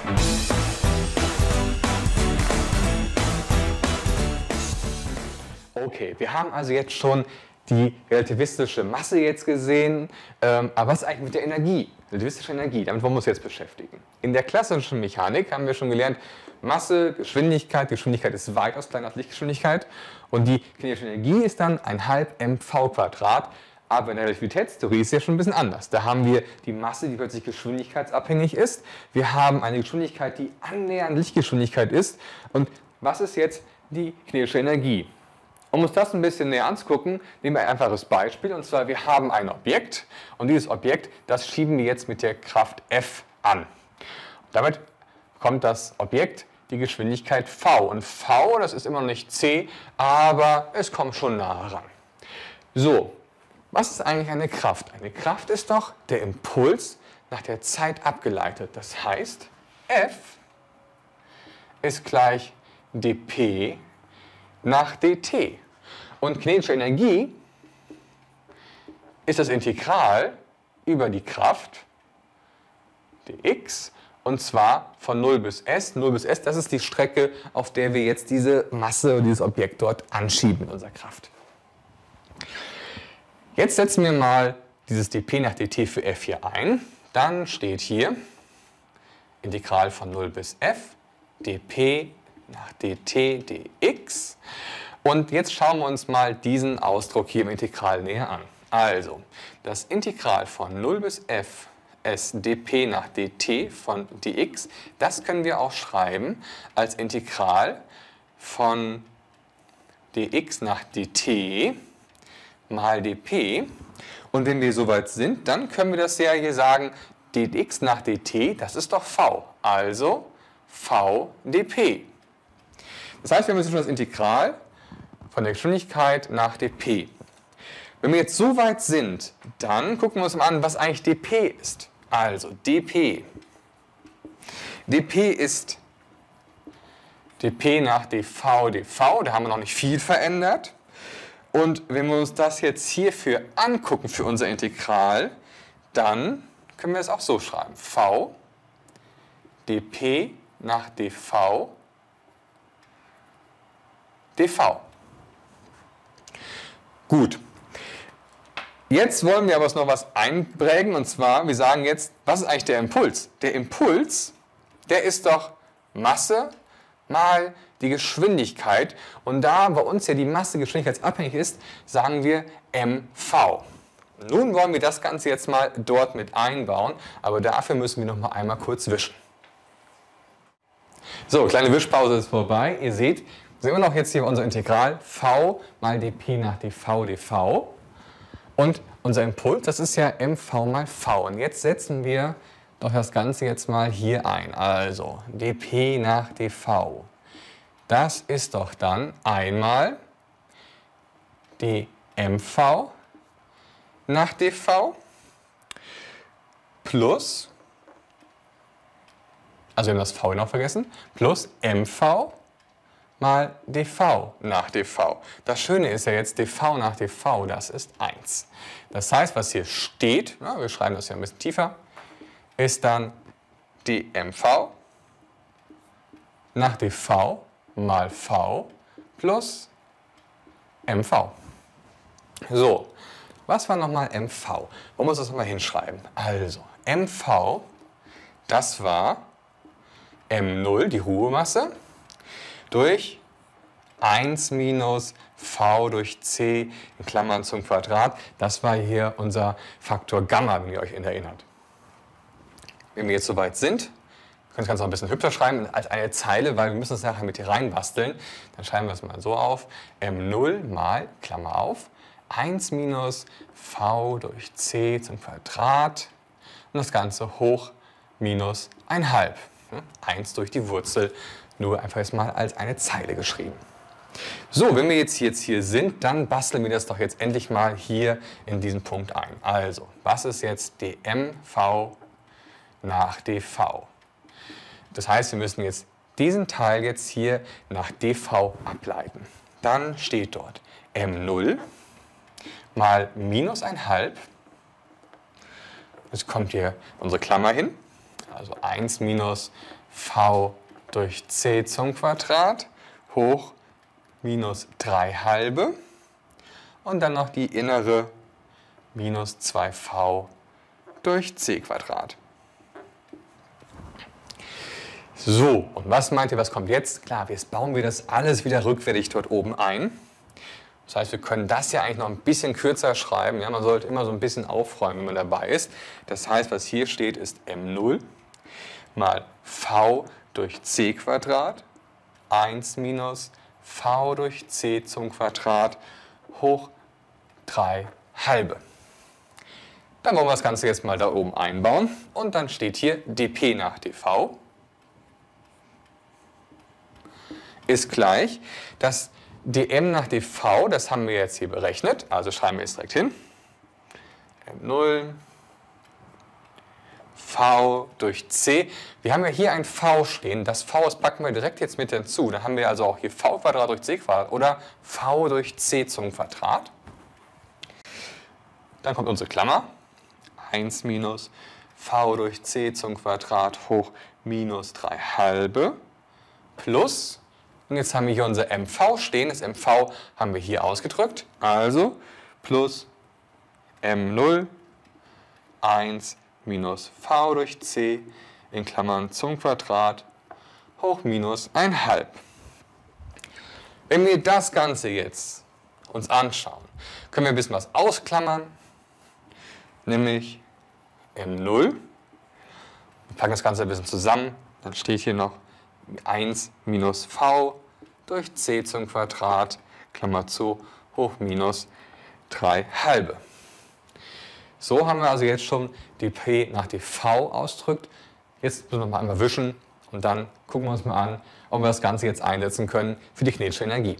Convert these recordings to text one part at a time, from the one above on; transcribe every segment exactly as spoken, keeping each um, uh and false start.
Okay, wir haben also jetzt schon die relativistische Masse jetzt gesehen, ähm, aber was ist eigentlich mit der Energie, relativistische Energie, damit wollen wir uns jetzt beschäftigen. In der klassischen Mechanik haben wir schon gelernt, Masse, Geschwindigkeit, Geschwindigkeit ist weitaus kleiner als Lichtgeschwindigkeit und die kinetische Energie ist dann ein halb mv Quadrat, aber in der Relativitätstheorie ist es ja schon ein bisschen anders. Da haben wir die Masse, die plötzlich geschwindigkeitsabhängig ist, wir haben eine Geschwindigkeit, die annähernd Lichtgeschwindigkeit ist und was ist jetzt die kinetische Energie? Um uns das ein bisschen näher anzugucken, nehmen wir ein einfaches Beispiel. Und zwar, wir haben ein Objekt und dieses Objekt, das schieben wir jetzt mit der Kraft F an. Damit bekommt das Objekt die Geschwindigkeit v. Und v, das ist immer noch nicht c, aber es kommt schon nahe ran. So, was ist eigentlich eine Kraft? Eine Kraft ist doch der Impuls nach der Zeit abgeleitet. Das heißt, F ist gleich dp nach dt. Und kinetische Energie ist das Integral über die Kraft dx und zwar von null bis s. null bis s, das ist die Strecke, auf der wir jetzt diese Masse, dieses Objekt dort anschieben mit unserer Kraft. Jetzt setzen wir mal dieses dp nach dt für f hier ein. Dann steht hier Integral von null bis f dp nach dt dx. Und jetzt schauen wir uns mal diesen Ausdruck hier im Integral näher an. Also, das Integral von null bis f s dp nach dt von dx, das können wir auch schreiben als Integral von dx nach dt mal dp. Und wenn wir soweit sind, dann können wir das ja hier sagen, dx nach dt, das ist doch v, also v dp. Das heißt, wir haben jetzt schon das Integral von der Geschwindigkeit nach dp. Wenn wir jetzt so weit sind, dann gucken wir uns mal an, was eigentlich dp ist. Also dp. dp ist dp nach dv dv, da haben wir noch nicht viel verändert. Und wenn wir uns das jetzt hierfür angucken, für unser Integral, dann können wir es auch so schreiben. V dp nach dv dv. Gut. Jetzt wollen wir aber noch was einprägen und zwar, wir sagen jetzt, was ist eigentlich der Impuls? Der Impuls, der ist doch Masse mal die Geschwindigkeit und da bei uns ja die Masse geschwindigkeitsabhängig ist, sagen wir mv. Nun wollen wir das Ganze jetzt mal dort mit einbauen, aber dafür müssen wir noch mal einmal kurz wischen. So, kleine Wischpause ist vorbei. Ihr seht, wir sind immer noch jetzt hier unser Integral v mal dp nach dv dv. Und unser Impuls, das ist ja mv mal v. Und jetzt setzen wir doch das Ganze jetzt mal hier ein. Also dp nach dv. Das ist doch dann einmal dmv nach dv plus, also wir haben das v noch vergessen, plus mv mal dv nach dv. Das Schöne ist ja jetzt, dv nach dv, das ist eins. Das heißt, was hier steht, na, wir schreiben das ja ein bisschen tiefer, ist dann dmv nach dv mal v plus mv. So, was war nochmal mv? Wollen wir uns das nochmal hinschreiben? Also, mv, das war m null, die Ruhemasse, durch eins minus v durch c in Klammern zum Quadrat. Das war hier unser Faktor Gamma, wenn ihr euch erinnert. Wenn wir jetzt soweit sind, können wir das Ganze noch ein bisschen hübscher schreiben als eine Zeile, weil wir müssen es nachher mit hier reinbasteln. Dann schreiben wir es mal so auf, m null mal, Klammer auf, eins minus v durch c zum Quadrat und das Ganze hoch minus eins halb. eins durch die Wurzel, nur einfach jetzt mal als eine Zeile geschrieben. So, wenn wir jetzt, jetzt hier sind, dann basteln wir das doch jetzt endlich mal hier in diesen Punkt ein. Also, was ist jetzt dmv nach dv? Das heißt, wir müssen jetzt diesen Teil jetzt hier nach dv ableiten. Dann steht dort m null mal minus eins halb. Jetzt kommt hier unsere Klammer hin. Also eins minus v durch c zum Quadrat hoch minus drei halbe und dann noch die innere minus zwei v durch c Quadrat. So, und was meint ihr, was kommt jetzt? Klar, jetzt bauen wir das alles wieder rückwärtig dort oben ein. Das heißt, wir können das ja eigentlich noch ein bisschen kürzer schreiben. Ja, man sollte immer so ein bisschen aufräumen, wenn man dabei ist. Das heißt, was hier steht, ist m null mal v durch c Quadrat, eins minus v durch c zum Quadrat hoch drei halbe. Dann wollen wir das Ganze jetzt mal da oben einbauen. Und dann steht hier dp nach dv ist gleich das dm nach dv, das haben wir jetzt hier berechnet, also schreiben wir es direkt hin. m null v durch c. Wir haben ja hier ein v stehen, das v das packen wir direkt jetzt mit hinzu. Dann haben wir also auch hier v Quadrat durch c Quadrat oder v durch c zum Quadrat. Dann kommt unsere Klammer, eins minus v durch c zum Quadrat hoch minus drei halbe plus, und jetzt haben wir hier unser mv stehen, das mv haben wir hier ausgedrückt, also plus m null, eins minus v durch c in Klammern zum Quadrat hoch minus ein halb. Wenn wir das Ganze jetzt uns anschauen, können wir ein bisschen was ausklammern, nämlich m null. Wir packen das Ganze ein bisschen zusammen, dann steht hier noch eins minus v durch c zum Quadrat, Klammer zu, hoch minus drei halbe. So haben wir also jetzt schon dp nach dv ausgedrückt. Jetzt müssen wir mal einmal wischen und dann gucken wir uns mal an, ob wir das Ganze jetzt einsetzen können für die kinetische Energie.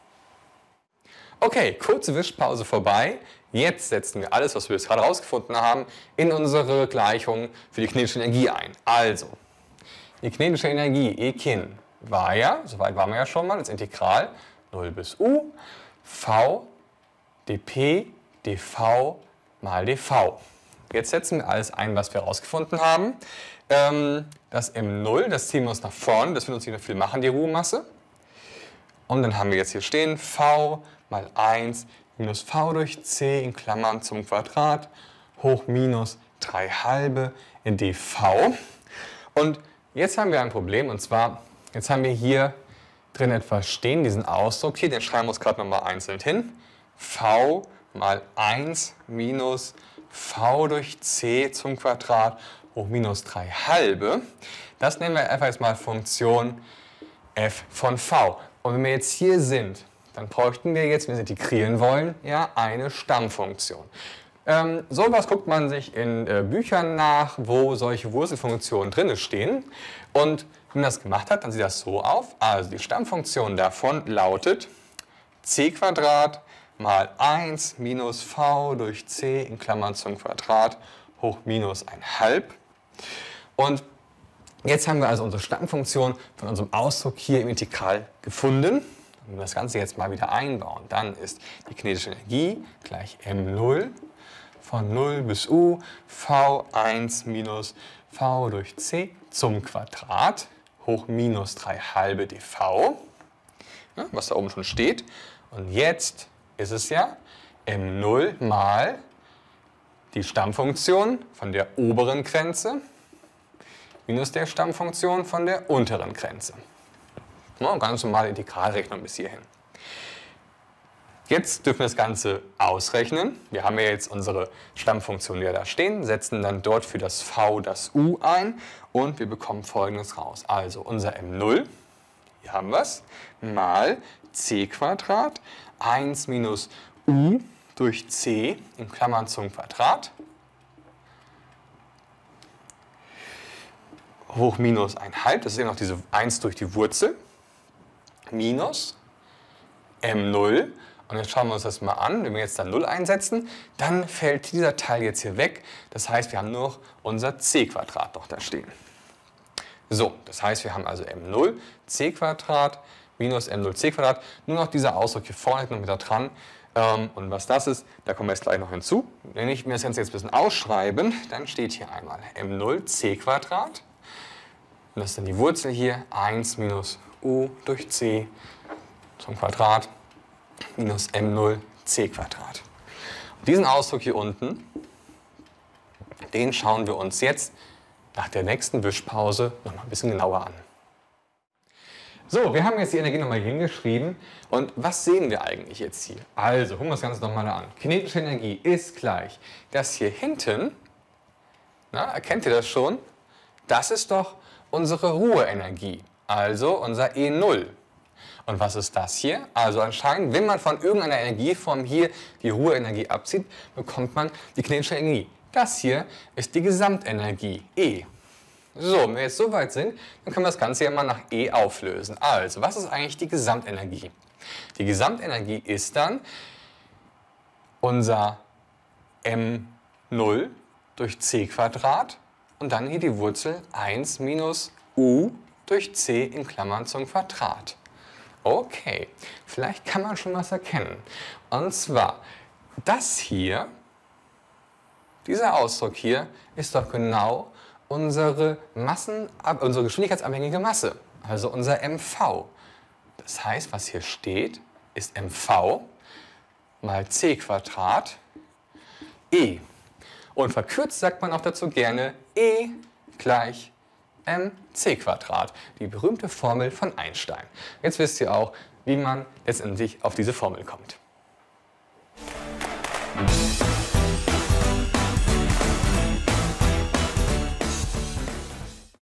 Okay, kurze Wischpause vorbei. Jetzt setzen wir alles, was wir jetzt gerade rausgefunden haben, in unsere Gleichung für die kinetische Energie ein. Also, die kinetische Energie, E kin, war ja, soweit waren wir ja schon mal, das Integral null bis u, v dp dv mal dv. Jetzt setzen wir alles ein, was wir herausgefunden haben. Ähm, das m null, das ziehen wir uns nach vorne, das wird uns nicht mehr viel machen, die Ruhemasse. Und dann haben wir jetzt hier stehen v mal eins minus v durch c in Klammern zum Quadrat hoch minus drei halbe in dv. Und jetzt haben wir ein Problem, und zwar, jetzt haben wir hier drin etwas stehen, diesen Ausdruck hier, den schreiben wir uns gerade nochmal einzeln hin. V mal eins minus v durch c zum Quadrat hoch minus drei halbe. Das nennen wir einfach jetzt mal Funktion f von v. Und wenn wir jetzt hier sind, dann bräuchten wir jetzt, wenn wir es integrieren wollen, ja, eine Stammfunktion. Ähm, so etwas guckt man sich in äh, Büchern nach, wo solche Wurzelfunktionen drin stehen. Und wenn man das gemacht hat, dann sieht das so auf. Also die Stammfunktion davon lautet c Quadrat mal eins minus v durch c in Klammern zum Quadrat hoch minus ein halb. Und jetzt haben wir also unsere Stammfunktion von unserem Ausdruck hier im Integral gefunden. Wenn wir das Ganze jetzt mal wieder einbauen, dann ist die kinetische Energie gleich m null von null bis u v eins minus v durch c zum Quadrat hoch minus drei halbe dv, ja, was da oben schon steht. Und jetzt ist es ja m null mal die Stammfunktion von der oberen Grenze minus der Stammfunktion von der unteren Grenze. Ja, ganz normale Integralrechnung bis hierhin. Jetzt dürfen wir das Ganze ausrechnen. Wir haben ja jetzt unsere Stammfunktion, die da stehen, setzen dann dort für das v das u ein und wir bekommen Folgendes raus. Also unser m null, hier haben wir es, mal c Quadrat, eins minus u durch c in Klammern zum Quadrat hoch minus ein halb, das ist ja noch diese eins durch die Wurzel, minus m null. Und jetzt schauen wir uns das mal an. Wenn wir jetzt da null einsetzen, dann fällt dieser Teil jetzt hier weg. Das heißt, wir haben nur noch unser c Quadrat noch da stehen. So, das heißt, wir haben also m null c Quadrat minus m null c Quadrat. Nur noch dieser Ausdruck hier vorne noch mit da dran. Ähm, und was das ist, da kommen wir jetzt gleich noch hinzu. Wenn ich mir das Ganze jetzt ein bisschen ausschreiben, dann steht hier einmal m null c Quadrat. Und das ist dann die Wurzel hier, eins minus u durch c zum Quadrat minus m null c Quadrat. Und diesen Ausdruck hier unten, den schauen wir uns jetzt nach der nächsten Wischpause noch mal ein bisschen genauer an. So, wir haben jetzt die Energie nochmal hingeschrieben. Und was sehen wir eigentlich jetzt hier? Also, gucken wir das Ganze nochmal an. Kinetische Energie ist gleich das hier hinten. Na, erkennt ihr das schon? Das ist doch unsere Ruheenergie, also unser E null. Und was ist das hier? Also anscheinend, wenn man von irgendeiner Energieform hier die Ruheenergie abzieht, bekommt man die kinetische Energie. Das hier ist die Gesamtenergie, E. So, wenn wir jetzt so weit sind, dann können wir das Ganze ja mal nach E auflösen. Also, was ist eigentlich die Gesamtenergie? Die Gesamtenergie ist dann unser m null durch c Quadrat und dann hier die Wurzel eins minus u durch c in Klammern zum Quadrat. Okay, vielleicht kann man schon was erkennen. Und zwar, das hier, dieser Ausdruck hier, ist doch genau unsere, Massen, unsere geschwindigkeitsabhängige Masse, also unser mv. Das heißt, was hier steht, ist mv mal c Quadrat e. Und verkürzt sagt man auch dazu gerne E gleich mc Quadrat, die berühmte Formel von Einstein. Jetzt wisst ihr auch, wie man letztendlich auf diese Formel kommt.